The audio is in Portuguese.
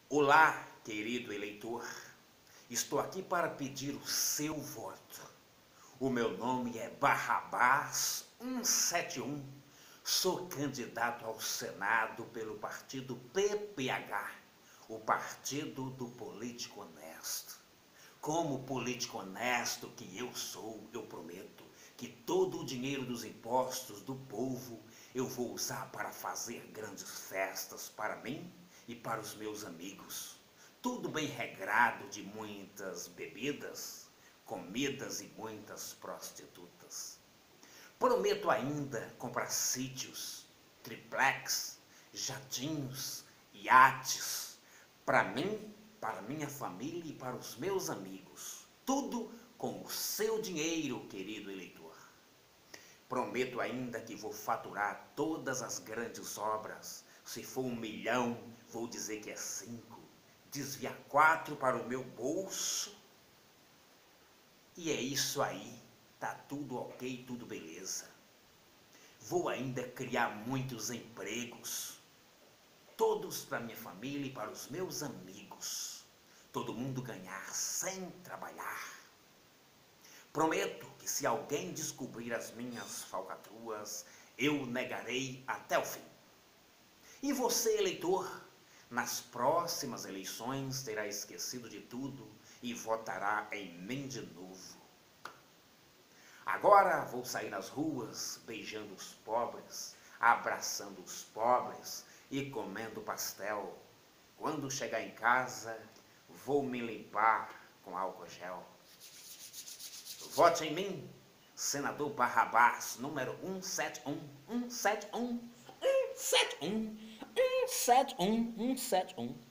Olá, querido eleitor. Estou aqui para pedir o seu voto. O meu nome é Barrabás 171. Sou candidato ao Senado pelo partido PPH, o Partido do Político Honesto. Como político honesto que eu sou, eu prometo que todo o dinheiro dos impostos do povo eu vou usar para fazer grandes festas para mim e para os meus amigos. Tudo bem regrado, de muitas bebidas, comidas e muitas prostitutas. Prometo ainda comprar sítios, triplex, jatinhos, iates, para mim, para minha família e para os meus amigos. Tudo com o seu dinheiro, querido eleitor. Prometo ainda que vou faturar todas as grandes obras. Se for 1 milhão, vou dizer que é 5. Desviar 4 para o meu bolso. E é isso aí. Tá tudo ok, tudo beleza. Vou ainda criar muitos empregos. Todos para minha família e para os meus amigos. Todo mundo ganhar sem trabalhar. Prometo que se alguém descobrir as minhas falcatruas, eu negarei até o fim. E você, eleitor, nas próximas eleições terá esquecido de tudo e votará em mim de novo. Agora vou sair nas ruas beijando os pobres, abraçando os pobres e comendo pastel. Quando chegar em casa, vou me limpar com álcool gel. Vote em mim, senador Barrabás, número 171, 171, 171, 171, 171.